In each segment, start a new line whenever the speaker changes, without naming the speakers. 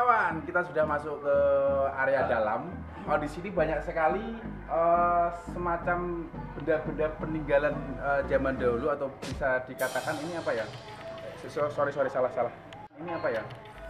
kawan-kawan, kita sudah masuk ke area dalam. Di sini banyak sekali semacam benda-benda peninggalan zaman dahulu, atau bisa dikatakan ini apa ya? Sorry, salah. Ini apa ya?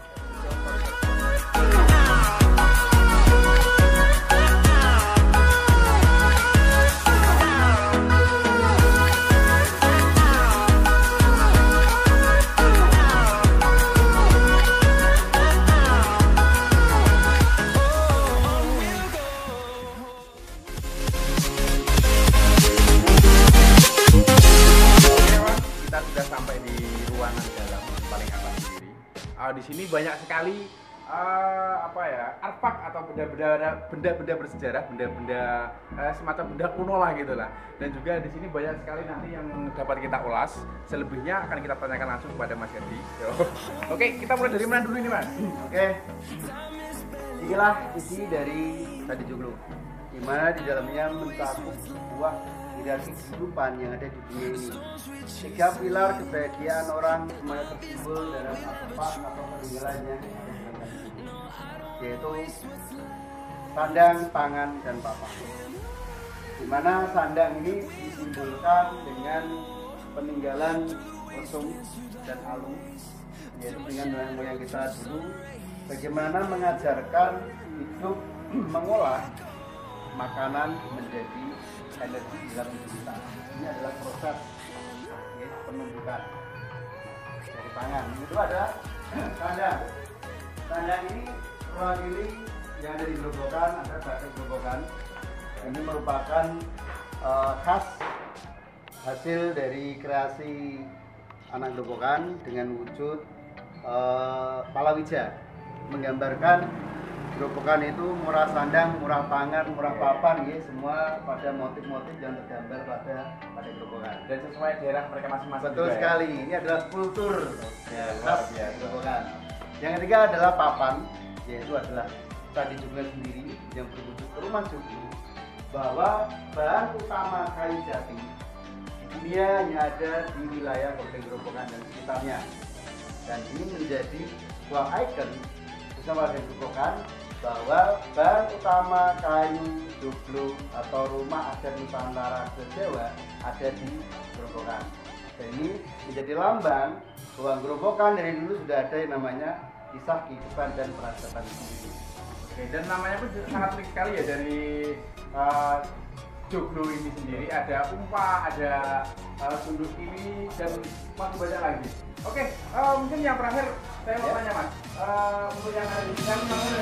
Sudah sampai di ruangan dalam paling atas sendiri. Di sini banyak sekali artefak atau benda-benda bersejarah, benda-benda semacam benda kuno lah gitulah. Dan juga di sini banyak sekali nanti yang dapat kita ulas. Selebihnya akan kita tanyakan langsung kepada Mas Herdi. Oke, kita mulai dari mana dulu ini, Mas?
Oke. Inilah isi dari Candi Joglo, di mana di dalamnya mencakup sebuah hierarki kehidupan yang ada di dunia ini. 3 pilar kebahagiaan orang semuanya tersimbol dalam artefak atau peninggalannya, yaitu sandang, pangan, dan papan. Di mana sandang ini disimbolkan dengan peninggalan lesung dan alung, yaitu dengan nenek moyang kita dulu bagaimana mengajarkan hidup mengolah makanan menjadi energi dalam hidup kita. Ini adalah proses penumbukan dari pangan. Itu ada sandang. Sandang ini mewakili yang ada di Grobogan, ada batik Grobogan. Ini merupakan khas hasil dari kreasi anak Grobogan dengan wujud palawija, menggambarkan Grobogan itu murah sandang, murah pangan, murah papan, ya, semua pada motif-motif yang tergambar pada Grobogan.
Dan sesuai daerah mereka masing-masing.
Betul
juga,
sekali,
ya?
ini adalah kultur khas
ya,
Grobogan. Yang ketiga adalah papan, yaitu adalah Candi Joglo sendiri yang berwujud rumah Joglo, bahwa bahan utama kayu jati di dunia hanya ada di wilayah Kabupaten Grobogan dan sekitarnya. Dan ini menjadi sebuah ikon bersama warga Grobogan bahwa bahan utama kayu joglo atau rumah adat Nusantara Jawa ada di Grobogan. Dan ini menjadi lambang bahwa Grobogan dari dulu sudah ada yang namanya kisah kehidupan dan peradaban sendiri.
Oke, dan namanya pun sangat unik sekali ya dari joglo ini sendiri. Ada umpah, ada sunduk ini, dan masih banyak lagi. Oke, mungkin yang terakhir saya mau tanya, Mas, untuk yang ada di sana namanya